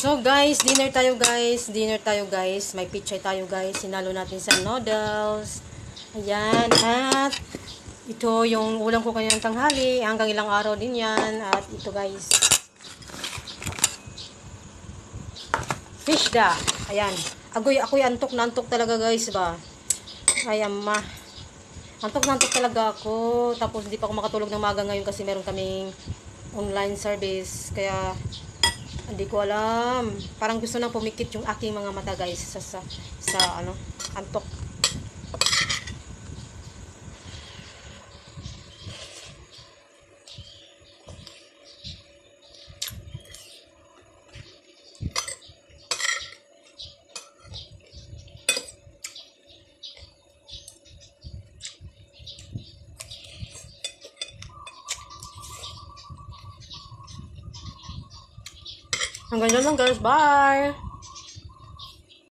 So guys, dinner tayo guys. May pichay tayo guys. Sinalo natin sa noodles. Ayan. At ito yung ulam ko kanyang tanghali. Hanggang ilang araw din yan. At ito guys. Fish da. Ayan. Ako'y antok na antok talaga guys ba. Ayan ma. Antok na antok talaga ako. Tapos hindi pa ako makatulog ng maga ngayon kasi meron kaming online service. Kaya hindi ko alam. Parang gusto nang pumikit yung aking mga mata guys sa ano, antok. Hanggang dyan lang guys. Bye!